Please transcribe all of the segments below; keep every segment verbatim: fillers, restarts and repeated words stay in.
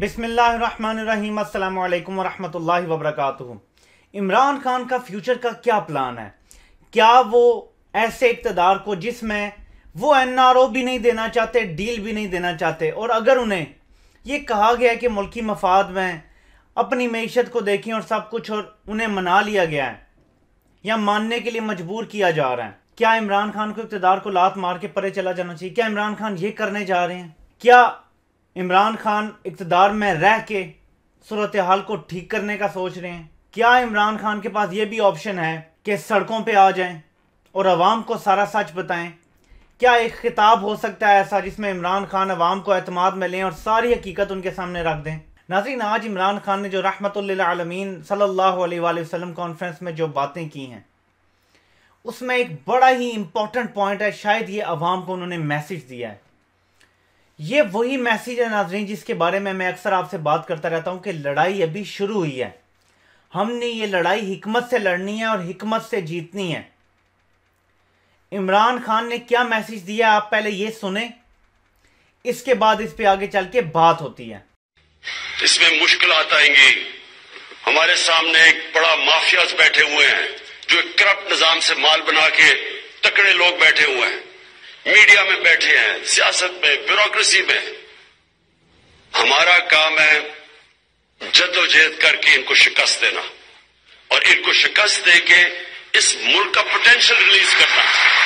बिस्मिल्लाहिर्रहमानिर्रहीम अस्सलामु अलैकुम वरहमतुल्लाहि वबरकातुहू। इमरान खान का फ्यूचर का क्या प्लान है? क्या वो ऐसे इक़्तिदार को जिसमें वो एन आर ओ भी नहीं देना चाहते, डील भी नहीं देना चाहते, और अगर उन्हें ये कहा गया है कि मुल्की मफाद में अपनी मईशत को देखें और सब कुछ, और उन्हें मना लिया गया है या मानने के लिए मजबूर किया जा रहा है, क्या इमरान खान को इक़्तिदार को लात मार के परे चला जाना चाहिए? क्या इमरान खान ये करने जा रहे हैं? क्या इमरान खान इक़्तिदार में रह के सूरत हाल को ठीक करने का सोच रहे हैं? क्या इमरान खान के पास ये भी ऑप्शन है कि सड़कों पे आ जाएं और अवाम को सारा सच बताएं? क्या एक खिताब हो सकता है ऐसा जिसमें इमरान खान अवाम को एतमाद में लें और सारी हकीकत उनके सामने रख दें? नाज़रीन, आज इमरान खान ने जो रहमतुल लिल आलमीन सल्लल्लाहु अलैहि वसल्लम कॉन्फ्रेंस में जो बातें की हैं, उसमें एक बड़ा ही इंपॉर्टेंट पॉइंट है। शायद ये अवाम को उन्होंने मैसेज दिया है। ये वही मैसेज है नाज़रीन जिसके बारे में मैं अक्सर आपसे बात करता रहता हूँ कि लड़ाई अभी शुरू हुई है। हमने ये लड़ाई हिकमत से लड़नी है और हिकमत से जीतनी है। इमरान खान ने क्या मैसेज दिया, आप पहले ये सुने, इसके बाद इस पे आगे चल के बात होती है। इसमें मुश्किलात आएंगी। हमारे सामने एक बड़ा माफियाज बैठे हुए हैं जो एक करप्ट निजाम से माल बना के तकड़े लोग बैठे हुए हैं, मीडिया में बैठे हैं, सियासत में, ब्यूरोक्रेसी में। हमारा काम है जद्दोजहद करके इनको शिकस्त देना और इनको शिकस्त देके इस मुल्क का पोटेंशियल रिलीज करना।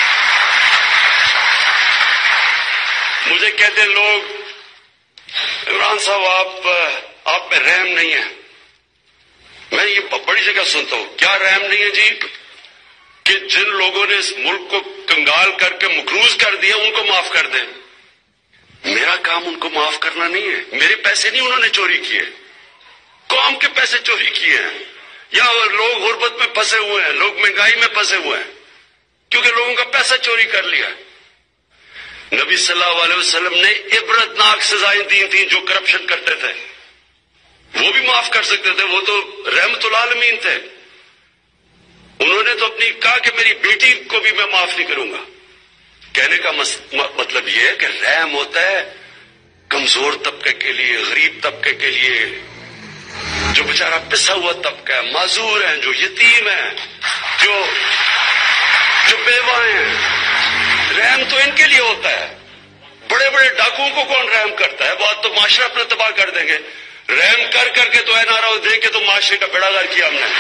मुझे कहते हैं लोग, इमरान साहब आप आप में रहम नहीं है। मैं ये बड़ी जगह सुनता हूं, क्या रहम नहीं है जी? कि जिन लोगों ने इस मुल्क को कंगाल करके मकरूज कर दिया उनको माफ कर दें। मेरा काम उनको माफ करना नहीं है। मेरे पैसे नहीं उन्होंने चोरी किए, कौम के पैसे चोरी किए हैं, या लोग गुर्बत में फंसे हुए हैं, लोग महंगाई में फंसे हुए हैं क्योंकि लोगों का पैसा चोरी कर लिया। नबी सल्लल्लाहु अलैहि वसल्लम ने इबरतनाक सजाएं दी थी जो करप्शन करते थे, वो भी माफ कर सकते थे, वो तो रहमतुल आलमीन थे। उन्होंने तो अपनी कहा कि मेरी बेटी को भी मैं माफ नहीं करूंगा। कहने का मस, म, मतलब यह है कि रहम होता है कमजोर तबके के लिए, गरीब तबके के लिए, जो बेचारा पिसा हुआ तबका है, माजूर है, जो यतीम है, जो जो बेवाएं हैं। रहम तो इनके लिए होता है। बड़े बड़े डाकुओं को कौन रहम करता है? बात तो माशरा अपना तबाह कर देंगे। रहम कर करके तो एनआरओ दे के तो माशरे का बेड़ा गर्क किया हमने।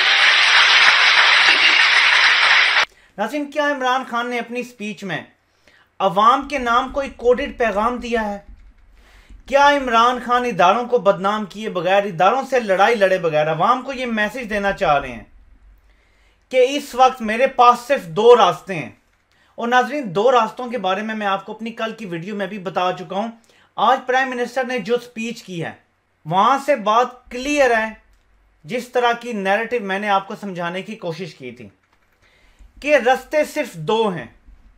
नाज़रीन, क्या इमरान खान ने अपनी स्पीच में अवाम के नाम को एक कोडेड पैगाम दिया है? क्या इमरान खान इदारों को बदनाम किए बगैर, इदारों से लड़ाई लड़े बगैर अवाम को ये मैसेज देना चाह रहे हैं कि इस वक्त मेरे पास सिर्फ दो रास्ते हैं? और नाज़रीन, दो रास्तों के बारे में मैं आपको अपनी कल की वीडियो में भी बता चुका हूं। आज प्राइम मिनिस्टर ने जो स्पीच की है वहां से बात क्लियर है। जिस तरह की नैरेटिव मैंने आपको समझाने की कोशिश की थी कि रास्ते सिर्फ दो हैं।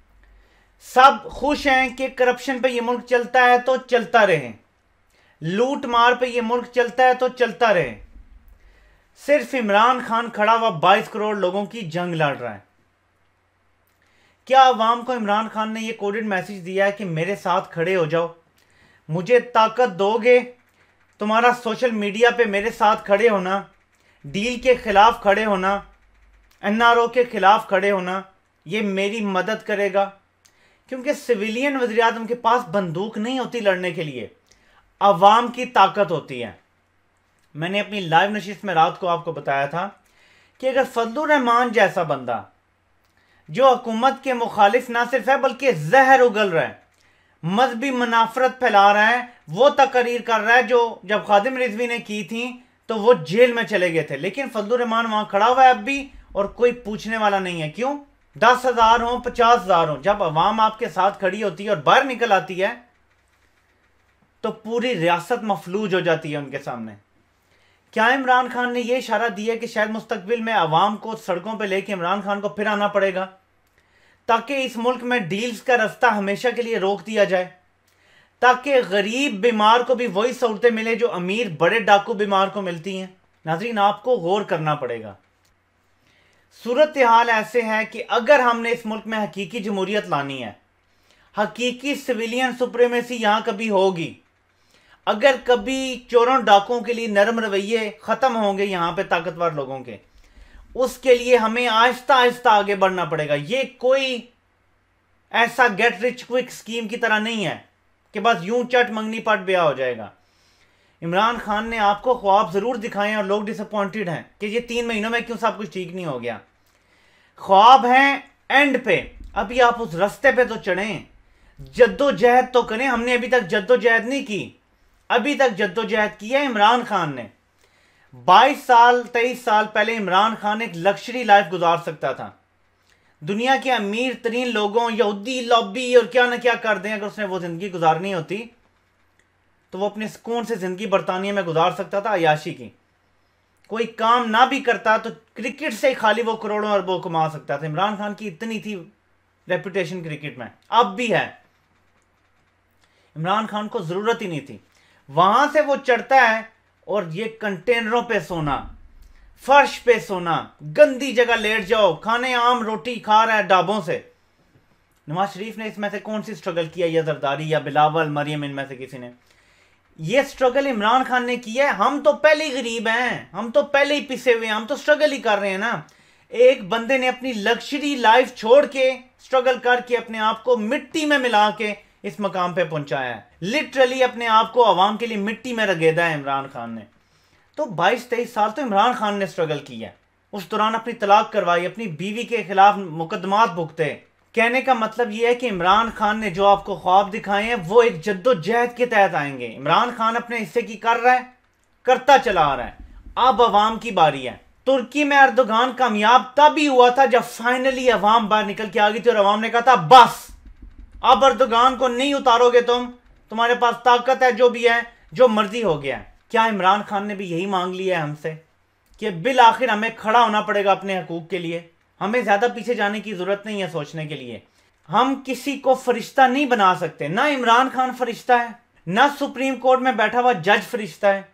सब खुश हैं कि करप्शन पे ये मुल्क चलता है तो चलता रहे, लूट मार पे ये मुल्क चलता है तो चलता रहे। सिर्फ इमरान खान खड़ा हुआ बाईस करोड़ लोगों की जंग लड़ रहा है। क्या अवाम को इमरान खान ने ये कोडेड मैसेज दिया है कि मेरे साथ खड़े हो जाओ, मुझे ताकत दोगे, तुम्हारा सोशल मीडिया पे मेरे साथ खड़े होना, डील के खिलाफ खड़े होना, एन आर ओ के खिलाफ खड़े होना, ये मेरी मदद करेगा? क्योंकि सिविलियन वज़ीर-ए-आज़म के पास बंदूक नहीं होती लड़ने के लिए, अवाम की ताकत होती है। मैंने अपनी लाइव नशिस्त में रात को आपको बताया था कि अगर फजलुर रहमान जैसा बंदा जो हुकूमत के मुखालिफ ना सिर्फ है बल्कि जहर उगल रहा है, मजहबी मुनाफरत फैला रहा है, वो तकरीर कर रहा है जो जब खादिम रिजवी ने की थी तो वो जेल में चले गए थे, लेकिन फजलुर रहमान वहां खड़ा हुआ है अब भी और कोई पूछने वाला नहीं है। क्यों? दस हजार हो, पचास हजार हो, जब अवाम आपके साथ खड़ी होती है और बाहर निकल आती है तो पूरी रियासत मफलूज हो जाती है उनके सामने। क्या इमरान खान ने यह इशारा दिया कि शायद मुस्तकबिल में अवाम को सड़कों पर लेके इमरान खान को फिर आना पड़ेगा ताकि इस मुल्क में डील्स का रास्ता हमेशा के लिए रोक दिया जाए, ताकि गरीब बीमार को भी वही सहूलतें मिले जो अमीर बड़े डाकू बीमार को मिलती हैं? नाज़रीन, आपको गौर करना पड़ेगा। सूरत हाल ऐसे है कि अगर हमने इस मुल्क में हकीकी जमहूरियत लानी है, हकीकी सिविलियन सुप्रीमेसी यहां कभी होगी, अगर कभी चोरों डाकुओं के लिए नरम रवैये ख़त्म होंगे यहाँ पे ताकतवर लोगों के, उसके लिए हमें आहिस्ता आहिस्ता आगे बढ़ना पड़ेगा। ये कोई ऐसा गेट रिच क्विक स्कीम की तरह नहीं है कि बस यूं चट मंगनी पट ब्याह हो जाएगा। इमरान खान ने आपको ख्वाब ज़रूर दिखाए हैं और लोग डिसअपॉइंटेड हैं कि ये तीन महीनों में क्यों सब कुछ ठीक नहीं हो गया। ख्वाब हैं एंड पे, अभी आप उस रास्ते पे तो चढ़ें, जद्दोजहद तो करें। हमने अभी तक जद्दोजहद नहीं की, अभी तक जद्दोजहद की है इमरान खान ने। बाईस साल तेईस साल पहले इमरान खान एक लग्जरी लाइफ गुजार सकता था। दुनिया के अमीर तरीन लोगों, यहूदी लॉबी और क्या ना क्या कर दें, अगर उसने वो ज़िंदगी गुजारनी होती तो वो अपने सुकून से ज़िंदगी बरतानिया में गुजार सकता था, अयाशी की। कोई काम ना भी करता तो क्रिकेट से ही खाली वो करोड़ों अरबों कमा सकता था। इमरान खान की इतनी थी रेपुटेशन क्रिकेट में, अब भी है। इमरान खान को ज़रूरत ही नहीं थी। वहाँ से वो चढ़ता है और ये कंटेनरों पे सोना, फर्श पे सोना, गंदी जगह लेट जाओ, खाने आम रोटी खा रहा है ढाबों से। नवाज शरीफ ने इसमें से कौन सी स्ट्रगल किया, या जरदारी या बिलावल मरियम, इनमें से किसी ने? ये स्ट्रगल इमरान खान ने किया है। हम तो पहले ही गरीब हैं, हम तो पहले ही पिसे हुए हैं, हम तो स्ट्रगल ही कर रहे हैं ना। एक बंदे ने अपनी लग्जरी लाइफ छोड़ के स्ट्रगल करके अपने आप को मिट्टी में मिला के इस मकाम पे पहुंचाया है। लिटरली अपने आप को आवाम के लिए मिट्टी में रगेदा है इमरान खान ने। तो बाईस तेईस साल तो इमरान खान ने स्ट्रगल किया। उस दौरान अपनी तलाक करवाई, अपनी बीवी के खिलाफ मुकदमात भुगते। कहने का मतलब यह है कि इमरान खान ने जो आपको ख्वाब दिखाए हैं वो एक जद्दोजहद के तहत आएंगे। इमरान खान अपने हिस्से की कर रहा है, करता चला आ रहा है। अब अवाम की बारी है। तुर्की में अर्दोगान कामयाब तभी हुआ था जब फाइनली अवाम बाहर निकल के आ गई थी और अवाम ने कहा था बस अब अर्दोगान को नहीं उतारोगे तुम, तुम्हारे पास ताकत है, जो भी है, जो मर्जी हो गया। क्या इमरान खान ने भी यही मांग लिया है हमसे कि बिल आखिर हमें खड़ा होना पड़ेगा अपने हकूक के लिए? हमें ज़्यादा पीछे जाने की ज़रूरत नहीं है सोचने के लिए। हम किसी को फरिश्ता नहीं बना सकते। ना इमरान खान फरिश्ता है, ना सुप्रीम कोर्ट में बैठा हुआ जज फरिश्ता है,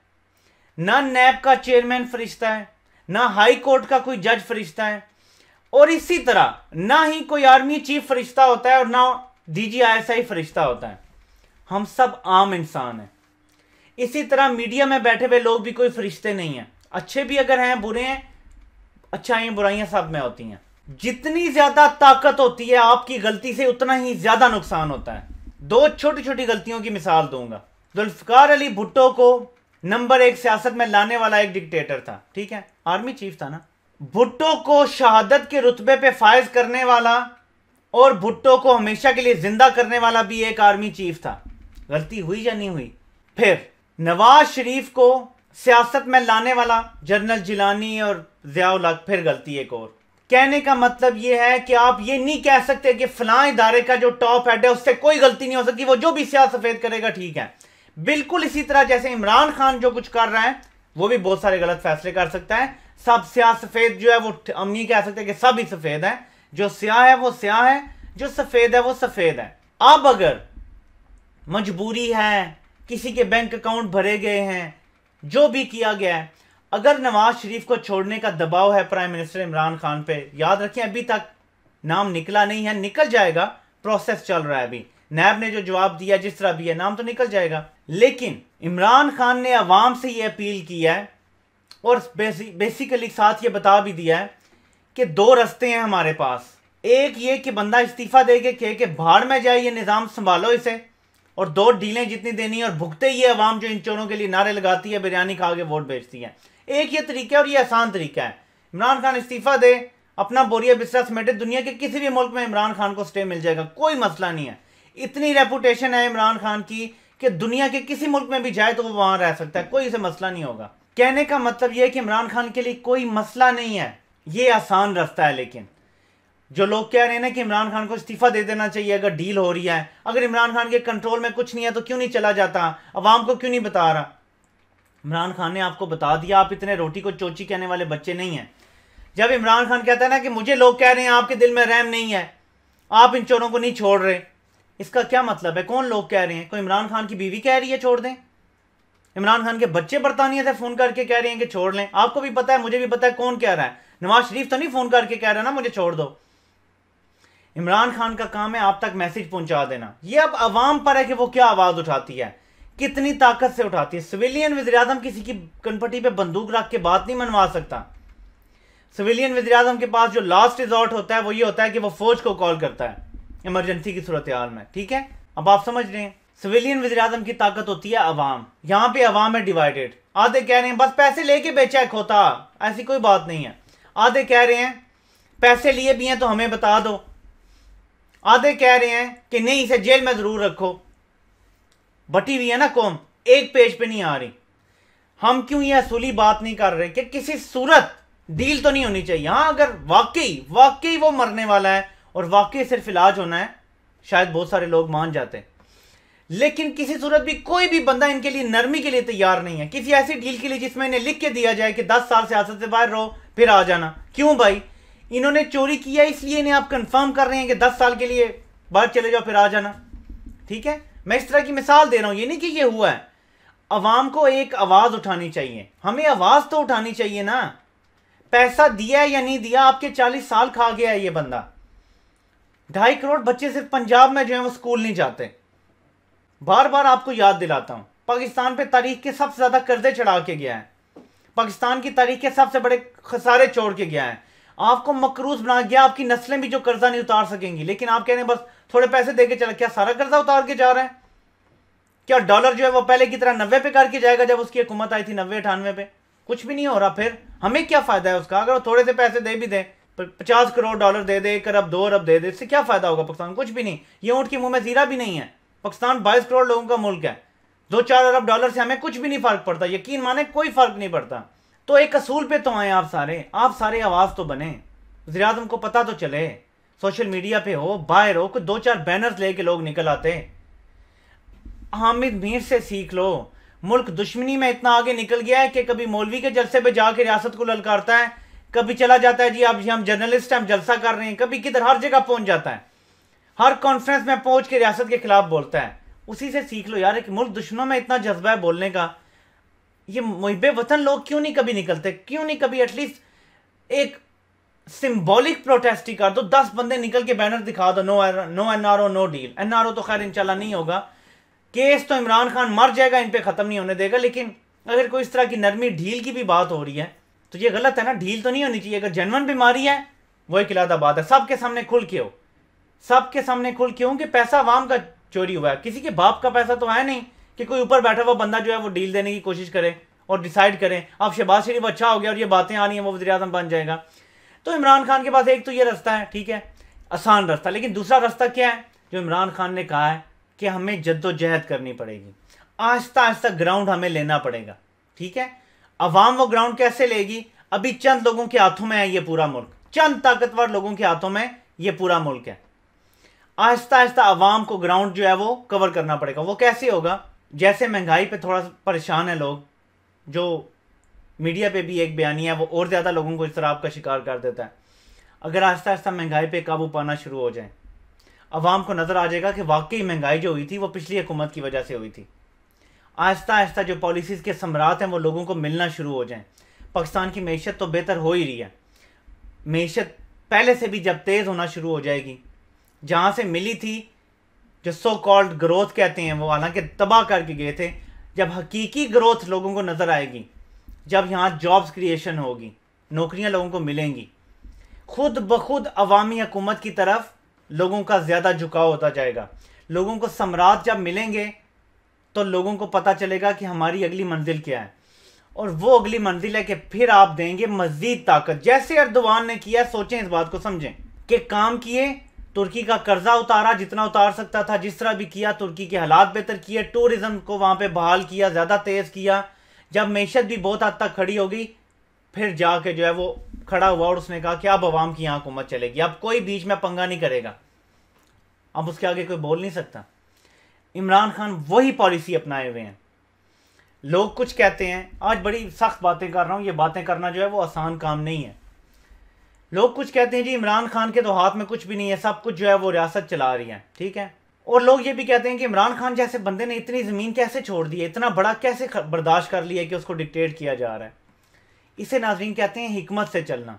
ना नैब का चेयरमैन फरिश्ता है, ना हाई कोर्ट का कोई जज फरिश्ता है, और इसी तरह ना ही कोई आर्मी चीफ फरिश्ता होता है और ना डीजी आईएसआई फरिश्ता होता है। हम सब आम इंसान हैं। इसी तरह मीडिया में बैठे हुए लोग भी कोई फरिश्ते नहीं हैं। अच्छे भी अगर हैं, बुरे हैं, अच्छाइयाँ बुराइयाँ सब में होती हैं। जितनी ज्यादा ताकत होती है आपकी गलती से, उतना ही ज्यादा नुकसान होता है। दो छोटी छोटी गलतियों की मिसाल दूंगा। जुल्फकार अली भुट्टो को नंबर एक सियासत में लाने वाला एक डिक्टेटर था, ठीक है, आर्मी चीफ था ना। भुट्टो को शहादत के रुतबे पे फायज करने वाला और भुट्टो को हमेशा के लिए जिंदा करने वाला भी एक आर्मी चीफ था। गलती हुई या नहीं हुई? फिर नवाज शरीफ को सियासत में लाने वाला जनरल जिलानी और ज़िया-उल हक, फिर गलती एक और। कहने का मतलब यह है कि आप ये नहीं कह सकते कि फलां इदारे का जो टॉप हेड है उससे कोई गलती नहीं हो सकती, वो जो भी स्याह सफेद करेगा ठीक है। बिल्कुल इसी तरह जैसे इमरान खान जो कुछ कर रहा है वो भी बहुत सारे गलत फैसले कर सकता है। सब स्याह सफेद जो है वो हम नहीं कह सकते कि सब ही सफेद है। जो स्याह है वो स्याह है, जो सफेद है वो सफेद है। अब अगर मजबूरी है, किसी के बैंक अकाउंट भरे गए हैं, जो भी किया गया है, अगर नवाज शरीफ को छोड़ने का दबाव है प्राइम मिनिस्टर इमरान खान पे, याद रखें अभी तक नाम निकला नहीं है, निकल जाएगा, प्रोसेस चल रहा है अभी। नैब ने जो जवाब दिया जिस तरह भी है, नाम तो निकल जाएगा। लेकिन इमरान खान ने अवाम से ये अपील की है और बेसी, बेसिकली साथ ये बता भी दिया है कि दो रास्ते हैं हमारे पास। एक ये कि बंदा इस्तीफा दे के कहे कि भाड़ में जाए, ये निज़ाम संभालो इसे, और दो डीलें जितनी देनी है और भुगते ये अवाम जो इन चोरों के लिए नारे लगाती है, बिरयानी खा के वोट बेचती है। एक ये तरीका है और ये आसान तरीका है। इमरान खान इस्तीफा दे, अपना बोरिया बिस्तरा समेटे, दुनिया के किसी भी मुल्क में इमरान खान को स्टे मिल जाएगा, कोई मसला नहीं है। इतनी रेपुटेशन है इमरान खान की कि दुनिया के किसी मुल्क में भी जाए तो वो वहां रह सकता है, कोई इसे मसला नहीं होगा। कहने का मतलब यह है कि इमरान खान के लिए कोई मसला नहीं है, ये आसान रास्ता है। लेकिन जो लोग कह रहे हैं ना कि इमरान खान को इस्तीफा दे देना चाहिए अगर डील हो रही है, अगर इमरान खान के कंट्रोल में कुछ नहीं है तो क्यों नहीं चला जाता, अवाम को क्यों नहीं बता रहा? इमरान खान ने आपको बता दिया, आप इतने रोटी को चोची कहने वाले बच्चे नहीं हैं। जब इमरान खान कहता है ना कि मुझे लोग कह रहे हैं आपके दिल में रहम नहीं है, आप इन चोरों को नहीं छोड़ रहे, इसका क्या मतलब है? कौन लोग कह रहे हैं? कोई इमरान खान की बीवी कह रही है छोड़ दें? इमरान खान के बच्चे बरतानिया से फोन करके कह रहे हैं कि छोड़ लें? आपको भी पता है, मुझे भी पता है कौन कह रहा है। नवाज शरीफ तो नहीं फोन करके कह रहा ना मुझे छोड़ दो। इमरान खान का काम है आप तक मैसेज पहुंचा देना। ये अब अवाम पर है कि वो क्या आवाज उठाती है। कितनी ताकत से उठाती है। सिविलियन वज़ीर-ए-आज़म किसी की कनपट्टी पे बंदूक रख के बात नहीं मनवा सकता। सिविलियन वज़ीर-ए-आज़म के पास जो लास्ट रिजॉर्ट होता है वो ये होता है कि वो फौज को कॉल करता है इमरजेंसी की सूरत हाल में। ठीक है, अब आप समझ रहे हैं। सिविलियन वज़ीर-ए-आज़म की ताकत होती है अवाम। यहाँ पे अवाम है डिवाइडेड। आधे कह रहे हैं बस पैसे लेके बेचा है खोता, ऐसी कोई बात नहीं है। आधे कह रहे हैं पैसे लिए भी हैं तो हमें बता दो। आधे कह रहे हैं कि नहीं, इसे जेल में जरूर रखो। बटी हुई है ना कौम, एक पेज पे नहीं आ रही। हम क्यों ये असूली बात नहीं कर रहे कि किसी सूरत डील तो नहीं होनी चाहिए। हाँ, अगर वाकई वाकई वो मरने वाला है और वाकई सिर्फ इलाज होना है, शायद बहुत सारे लोग मान जाते हैं, लेकिन किसी सूरत भी कोई भी बंदा इनके लिए नरमी के लिए तैयार नहीं है। किसी ऐसी डील के लिए जिसमें इन्हें लिख के दिया जाए कि दस साल सियासत से बाहर रहो फिर आ जाना। क्यों भाई, इन्होंने चोरी किया इसलिए इन्हें आप कंफर्म कर रहे हैं कि दस साल के लिए बाहर चले जाओ फिर आ जाना। ठीक है, मैं इस तरह की मिसाल दे रहा हूं, ये नहीं कि ये हुआ है। अवाम को एक आवाज उठानी चाहिए, हमें आवाज तो उठानी चाहिए ना। पैसा दिया या नहीं दिया, आपके चालीस साल खा गया है ये बंदा। ढाई करोड़ बच्चे सिर्फ पंजाब में जो है वो स्कूल नहीं जाते। बार बार आपको याद दिलाता हूं, पाकिस्तान पे तारीख के सबसे ज्यादा कर्जे चढ़ा के गया है, पाकिस्तान की तारीख के सबसे बड़े खसारे छोड़ के गया है, आपको मकरूज बना गया। आपकी नस्लें भी जो कर्जा नहीं उतार सकेंगी, लेकिन आप कह रहे हैं बस थोड़े पैसे देके चला। क्या सारा कर्जा उतार के जा रहा है? क्या डॉलर जो है वो पहले की तरह नब्बे पे करके जाएगा जब उसकी हुकूमत आई थी, नब्बे अठानवे पे? कुछ भी नहीं हो रहा। फिर हमें क्या फायदा है उसका? अगर वो थोड़े से पैसे दे भी दे, पचास करोड़ डॉलर दे दे, एक अरब दो अरब दे दे, इससे क्या फायदा होगा पाकिस्तान? कुछ भी नहीं। ये ऊँट के मुंह में जीरा भी नहीं है। पाकिस्तान बाईस करोड़ लोगों का मुल्क है, दो चार अरब डॉलर से हमें कुछ भी नहीं फर्क पड़ता। यकीन माने कोई फर्क नहीं पड़ता। तो एक असूल पे तो आए आप सारे, आप सारे आवाज तो बने, वज़ीर-ए-आज़म को पता तो चले, सोशल मीडिया पे हो, बाहर हो, कुछ दो चार बैनर्स लेके लोग निकल आते। हामिद मीर से सीख लो। मुल्क दुश्मनी में इतना आगे निकल गया है कि कभी मौलवी के जलसे पे जाके रियासत को ललकारता है, कभी चला जाता है जी अब हम जर्नलिस्ट हम जलसा कर रहे हैं, कभी किधर हर जगह पहुंच जाता है, हर कॉन्फ्रेंस में पहुंच के रियासत के खिलाफ बोलता है। उसी से सीख लो यार, कि मुल्क दुश्मनों में इतना जज्बा है बोलने का। ये मुहिब्बे वतन लोग क्यों नहीं कभी निकलते? क्यों नहीं कभी एटलीस्ट एक सिंबॉलिक प्रोटेस्ट ही कर दो? दस बंदे निकल के बैनर दिखा दो, no no NRO no deal. NRO तो खैर इंशाल्लाह नहीं होगा, केस तो इमरान खान मर जाएगा, इन पे खत्म नहीं होने देगा। लेकिन अगर कोई इस तरह की नरमी ढील की भी बात हो रही है तो ये गलत है ना। ढील तो नहीं होनी चाहिए। अगर जेन्युइन बीमारी है वो एक अलग बात है, सबके सामने खुल के हो, सबके सामने खुल के हो कि पैसा आवाम का चोरी हुआ है, किसी के बाप का पैसा तो है नहीं कि कोई ऊपर बैठा हुआ बंदा जो है वो डील देने की कोशिश करे और डिसाइड करें अब शहबाज शरीफ अच्छा हो गया और ये बातें आ रही हैं वो वज़ीर-ए-आज़म बन जाएगा। तो इमरान खान के पास एक तो ये रास्ता है, ठीक है, आसान रास्ता, लेकिन दूसरा रास्ता क्या है जो इमरान खान ने कहा है कि हमें जद्दोजहद करनी पड़ेगी, आहिस्ता आहिस्ता ग्राउंड हमें लेना पड़ेगा। ठीक है, अवाम वो ग्राउंड कैसे लेगी? अभी चंद लोगों के हाथों में है ये पूरा मुल्क, चंद ताकतवर लोगों के हाथों में ये पूरा मुल्क है। आहिस्ता आहिस्ता अवाम को ग्राउंड जो है वो कवर करना पड़ेगा। वो कैसे होगा? जैसे महंगाई पे थोड़ा परेशान है लोग, जो मीडिया पे भी एक बयानी है वो और ज़्यादा लोगों को इस तरह आपका शिकार कर देता है। अगर आहिस्ता आहिस्ता महंगाई पे काबू पाना शुरू हो जाए, अवाम को नज़र आ जाएगा कि वाकई महंगाई जो हुई थी वो पिछली हुकूमत की वजह से हुई थी। आहिस्ता आहिस्ता जो पॉलिसीज़ के समरात हैं वो लोगों को मिलना शुरू हो जाएं। पाकिस्तान की मईशत तो बेहतर हो ही रही है, मईशत पहले से भी जब तेज़ होना शुरू हो जाएगी, जहाँ से मिली थी जो सो कॉल्ड ग्रोथ कहते हैं वो हालांकि तबाह करके गए थे, जब हकीकी ग्रोथ लोगों को नज़र आएगी, जब यहाँ जॉब्स क्रिएशन होगी, नौकरियाँ लोगों को मिलेंगी, खुद ब खुद अवामी हुकूमत की तरफ लोगों का ज़्यादा झुकाव होता जाएगा। लोगों को समरात जब मिलेंगे तो लोगों को पता चलेगा कि हमारी अगली मंजिल क्या है, और वो अगली मंजिल है कि फिर आप देंगे मज़ीद ताकत, जैसे अर्दवान ने किया। सोचें, इस बात को समझें कि काम किए, तुर्की का कर्जा उतारा जितना उतार सकता था, जिस तरह भी किया, तुर्की के हालात बेहतर किए, टूरिज़्म को वहाँ पे बहाल किया, ज़्यादा तेज़ किया। जब मैशत भी बहुत हद तक खड़ी हो गई, फिर जाके जो है वो खड़ा हुआ और उसने कहा कि अब अवाम की यहाँ हुकूमत चलेगी, अब कोई बीच में पंगा नहीं करेगा, अब उसके आगे कोई बोल नहीं सकता। इमरान खान वही पॉलिसी अपनाए हुए हैं। लोग कुछ कहते हैं, आज बड़ी सख्त बातें कर रहा हूँ, ये बातें करना जो है वो आसान काम नहीं है। लोग कुछ कहते हैं जी इमरान खान के तो हाथ में कुछ भी नहीं है, सब कुछ जो है वो रियासत चला रही है, ठीक है। और लोग ये भी कहते हैं कि इमरान खान जैसे बंदे ने इतनी ज़मीन कैसे छोड़ दी है, इतना बड़ा कैसे बर्दाश्त कर लिया कि उसको डिक्टेट किया जा रहा है। इसे नाज़रीन कहते हैं हिकमत से चलना।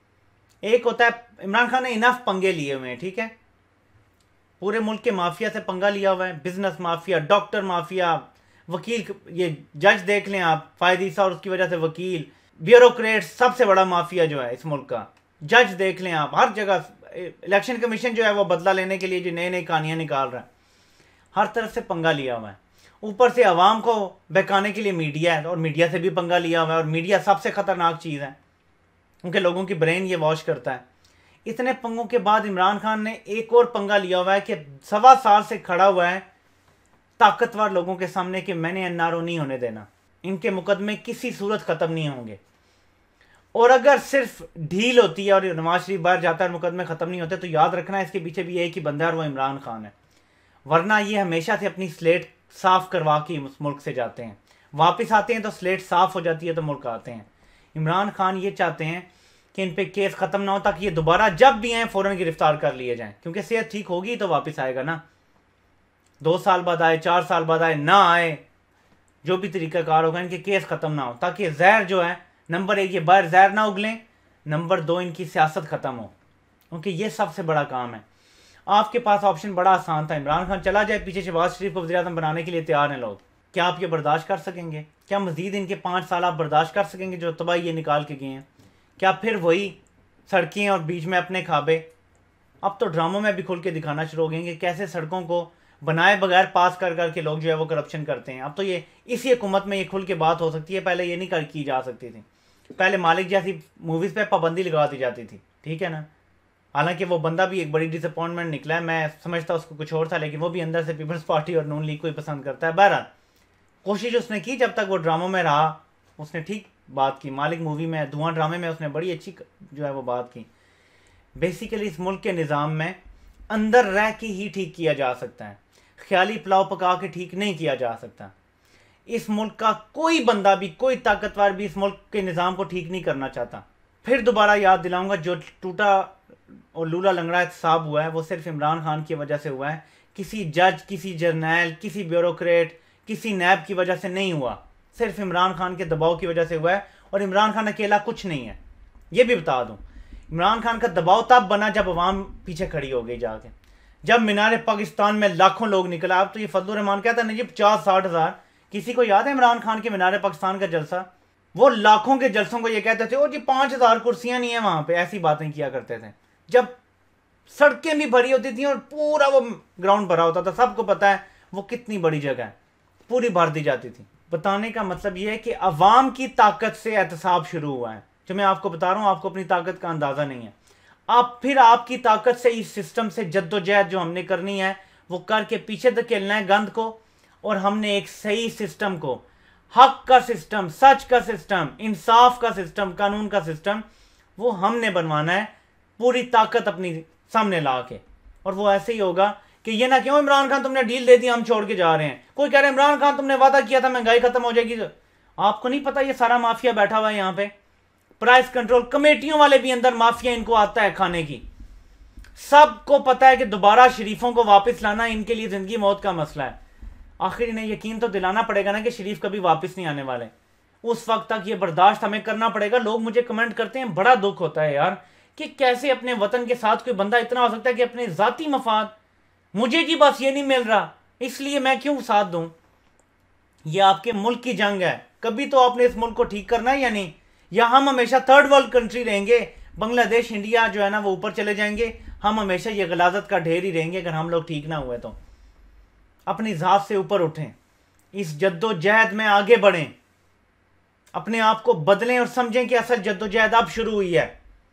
एक होता है इमरान खान ने इनफ पंगे लिए हुए हैं, ठीक है, पूरे मुल्क के माफिया से पंगा लिया हुआ है, बिजनेस माफिया, डॉक्टर माफिया, वकील, ये जज देख लें आप, फायद ईसा और उसकी वजह से वकील, ब्यूरोक्रेट, सबसे बड़ा माफिया जो है इस मुल्क का। जज देख लें आप, हर जगह इलेक्शन कमीशन जो है वो बदला लेने के लिए जो नई नई कहानियाँ निकाल रहा है, हर तरफ से पंगा लिया हुआ है। ऊपर से आवाम को बहकाने के लिए मीडिया है, और मीडिया से भी पंगा लिया हुआ है, और मीडिया सबसे ख़तरनाक चीज़ है क्योंकि लोगों की ब्रेन ये वॉश करता है। इतने पंगों के बाद इमरान खान ने एक और पंगा लिया हुआ है कि सवा साल से खड़ा हुआ है ताकतवर लोगों के सामने कि मैंने एन आर ओ नहीं होने देना, इनके मुकदमे किसी सूरत ख़त्म नहीं होंगे। और अगर सिर्फ ढील होती है और नवाज शरीफ बाहर जाता है और मुकदमे ख़त्म नहीं होते, तो याद रखना इसके पीछे भी एक ही बंदा है और वो इमरान खान है। वरना ये हमेशा से अपनी स्लेट साफ़ करवा के उस मुल्क से जाते हैं, वापस आते हैं तो स्लेट साफ़ हो जाती है तो मुल्क आते हैं। इमरान खान ये चाहते हैं कि इन पे केस ख़त्म ना हो ताकि ये दोबारा जब भी आए फ़ौरन गिरफ्तार कर लिए जाएं, क्योंकि सेहत ठीक होगी तो वापस आएगा ना। दो साल बाद आए, चार साल बाद आए, ना आए, जो भी तरीक़ाकार होगा, इनके केस ख़त्म ना हो ताकि जहर जो है, नंबर एक ये बाहर जहर ना उगलें, नंबर दो इनकी सियासत ख़त्म हो, क्योंकि ये सबसे बड़ा काम है। आपके पास ऑप्शन बड़ा आसान था, इमरान खान चला जाए, पीछे शहबाज शरीफ को वज़ीर आज़म बनाने के लिए तैयार हैं लोग। क्या आप ये बर्दाश्त कर सकेंगे? क्या मज़ीद इनके पाँच साल आप बर्दाश्त कर सकेंगे जो तबाही ये निकाल के गए हैं? क्या फिर वही सड़कें और बीच में अपने खाबे? अब तो ड्रामों में भी खुल के दिखाना शुरू हो गए कि कैसे सड़कों को बनाए बगैर पास कर कर के लोग जो है वो करप्शन करते हैं। अब तो ये इसी हुकूमत में ये खुल के बात हो सकती है, पहले ये नहीं कर की जा सकती थी। पहले मालिक जैसी मूवीज़ पे पाबंदी लगा दी जाती थी, ठीक है ना। हालांकि वो बंदा भी एक बड़ी डिसअपॉइंटमेंट निकला है, मैं समझता उसको कुछ और था, लेकिन वो भी अंदर से पीपल्स पार्टी और नून लीग को ही पसंद करता है। बहरहाल कोशिश उसने की, जब तक वो ड्रामों में रहा उसने ठीक बात की। मालिक मूवी में, धुआं ड्रामे में उसने बड़ी अच्छी जो है वो बात की। बेसिकली इस मुल्क के निज़ाम में अंदर रह के ही ठीक किया जा सकता है, ख्याली पुलाव पका के ठीक नहीं किया जा सकता। इस मुल्क का कोई बंदा भी, कोई ताकतवर भी इस मुल्क के निज़ाम को ठीक नहीं करना चाहता। फिर दोबारा याद दिलाऊंगा, जो टूटा और लूला लंगड़ा एहतसाब हुआ है वो सिर्फ इमरान खान की वजह से हुआ है, किसी जज, किसी जर्नैल, किसी ब्यूरोक्रेट, किसी नैब की वजह से नहीं हुआ, सिर्फ इमरान खान के दबाव की वजह से हुआ है। और इमरान खान अकेला कुछ नहीं है, ये भी बता दूं। इमरान खान का दबाव तब बना जब अवाम पीछे खड़ी हो गई जाके, जब मीनार पाकिस्तान में लाखों लोग निकला। अब तो ये फजलुर रहमान कहता है ना जी पचास साठ हज़ार, किसी को याद है इमरान खान के मीनार पाकिस्तान का जलसा? वो लाखों के जलसों को ये कहते थे ओ जी पाँच हज़ार कुर्सियाँ नहीं है वहाँ पे, ऐसी बातें किया करते थे। जब सड़कें भी भरी होती थी और पूरा वो ग्राउंड भरा होता था, सबको पता है वो कितनी बड़ी जगह है, पूरी भर दी जाती थी। बताने का मतलब ये है कि अवाम की ताकत से एहतसाब शुरू हुआ है। जो मैं आपको बता रहा हूँ, आपको अपनी ताकत का अंदाज़ा नहीं है। आप फिर आपकी ताकत से इस सिस्टम से जद्दोजहद जो हमने करनी है वो करके पीछे धकेलना है गंद को, और हमने एक सही सिस्टम को, हक का सिस्टम, सच का सिस्टम, इंसाफ का सिस्टम, कानून का सिस्टम, वो हमने बनवाना है पूरी ताकत अपनी सामने ला के। और वो ऐसे ही होगा कि ये ना क्यों इमरान खान तुमने डील दे दी हम छोड़ के जा रहे हैं। कोई कह रहा है इमरान खान तुमने वादा किया था महंगाई खत्म हो जाएगी, आपको नहीं पता ये सारा माफिया बैठा हुआ है यहाँ पे। प्राइस कंट्रोल कमेटियों वाले भी अंदर माफिया, इनको आता है खाने की। सबको पता है कि दोबारा शरीफों को वापस लाना इनके लिए जिंदगी मौत का मसला है। आखिर इन्हें यकीन तो दिलाना पड़ेगा ना कि शरीफ कभी वापस नहीं आने वाले। उस वक्त तक ये बर्दाश्त हमें करना पड़ेगा। लोग मुझे कमेंट करते हैं, बड़ा दुख होता है यार कि कैसे अपने वतन के साथ कोई बंदा इतना हो सकता है कि अपने जाती मफाद, मुझे जी बस ये नहीं मिल रहा इसलिए मैं क्यों साथ दूं। ये आपके मुल्क की जंग है, कभी तो आपने इस मुल्क को ठीक करना है या नहीं, या हम हमेशा थर्ड वर्ल्ड कंट्री रहेंगे, बांग्लादेश इंडिया जो है ना वो ऊपर चले जाएंगे, हम हमेशा ये गलाजत का ढेर ही रहेंगे अगर हम लोग ठीक ना हुए तो। अपनी ज़ात से ऊपर उठें, इस जद्दोजहद में आगे बढ़ें, अपने आप को बदलें और समझें कि असल जद्दोजहद अब शुरू हुई है।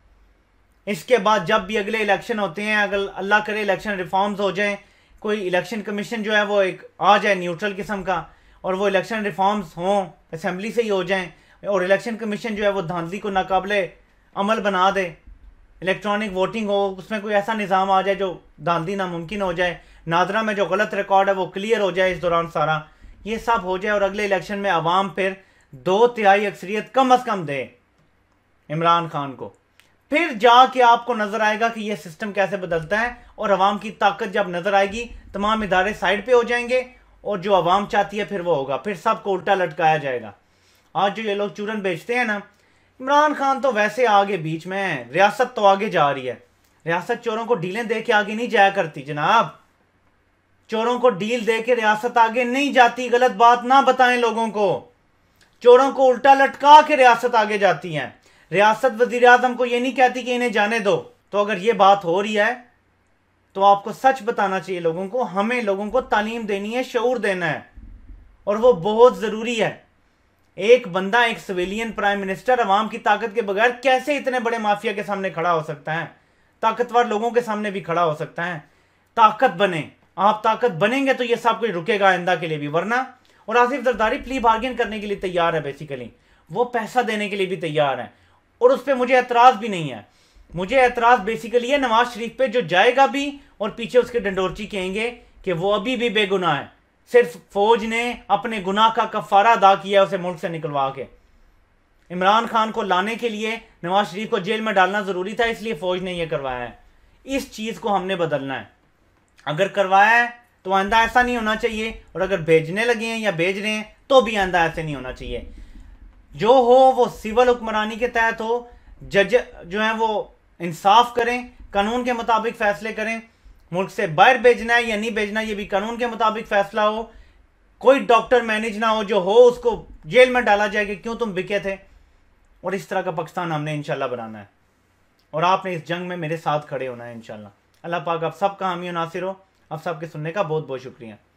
इसके बाद जब भी अगले इलेक्शन होते हैं, अगर अल्लाह करे इलेक्शन रिफॉर्म्स हो जाएं, कोई इलेक्शन कमीशन जो है वो एक आ जाए न्यूट्रल किस्म का, और वो इलेक्शन रिफॉर्म्स हों, असेंबली से ही हो जाएं, और इलेक्शन कमीशन जो है वो धांधली को नाकाबिले अमल बना दे, इलेक्ट्रॉनिक वोटिंग हो, उसमें कोई ऐसा निज़ाम आ जाए जो धांधली नामुमकिन हो जाए, नादरा में जो गलत रिकॉर्ड है वो क्लियर हो जाए इस दौरान सारा, ये सब हो जाए, और अगले इलेक्शन में अवाम फिर दो तिहाई अक्सरियत कम अज़ कम दे इमरान खान को, फिर जाके आपको नजर आएगा कि ये सिस्टम कैसे बदलता है। और अवाम की ताकत जब नजर आएगी, तमाम इदारे साइड पे हो जाएंगे, और जो अवाम चाहती है फिर वो होगा, फिर सबको उल्टा लटकाया जाएगा। आज जो ये लोग चूरन बेचते हैं ना, इमरान खान तो वैसे आगे बीच में है, रियासत तो आगे जा रही है, रियासत चोरों को ढीलें दे के आगे नहीं जाया करती जनाब। चोरों को डील दे के रियासत आगे नहीं जाती, गलत बात ना बताएं लोगों को। चोरों को उल्टा लटका के रियासत आगे जाती है। रियासत वजीर आजम को ये नहीं कहती कि इन्हें जाने दो। तो अगर ये बात हो रही है तो आपको सच बताना चाहिए लोगों को। हमें लोगों को तालीम देनी है, शऊर देना है, और वो बहुत ज़रूरी है। एक बंदा, एक सिविलियन प्राइम मिनिस्टर अवाम की ताकत के बगैर कैसे इतने बड़े माफिया के सामने खड़ा हो सकता है? ताकतवर लोगों के सामने भी खड़ा हो सकता है। ताकत बने, आप ताकत बनेंगे तो ये सब कुछ रुकेगा आइंदा के लिए भी, वरना। और आसिफ जरदारी प्ली बार्गेन करने के लिए तैयार है, बेसिकली वो पैसा देने के लिए भी तैयार है, और उस पर मुझे एतराज़ भी नहीं है। मुझे एतराज़ बेसिकली है नवाज शरीफ पे, जो जाएगा भी और पीछे उसके डंडोरची कहेंगे कि वो अभी भी बेगुनाह है, सिर्फ फौज ने अपने गुनाह का कफारा अदा किया उसे मुल्क से निकलवा के। इमरान खान को लाने के लिए नवाज शरीफ को जेल में डालना ज़रूरी था, इसलिए फौज ने यह करवाया है। इस चीज़ को हमने बदलना है। अगर करवाया है तो आइंदा ऐसा नहीं होना चाहिए, और अगर भेजने लगे हैं या भेज रहे हैं तो भी आइंदा ऐसे नहीं होना चाहिए। जो हो वो सिविल हुक्मरानी के तहत हो। जज जो है वो इंसाफ करें, कानून के मुताबिक फैसले करें। मुल्क से बाहर भेजना है या नहीं भेजना, ये भी कानून के मुताबिक फैसला हो। कोई डॉक्टर मैनेज ना हो, जो हो उसको जेल में डाला जाए कि क्यों तुम बिके थे। और इस तरह का पाकिस्तान हमने इंशाल्लाह बनाना है, और आपने इस जंग में मेरे साथ खड़े होना है इंशाल्लाह। अल्लाह पाक आप सबका हामी और नासिर हो। आप सबके सुनने का बहुत बहुत शुक्रिया।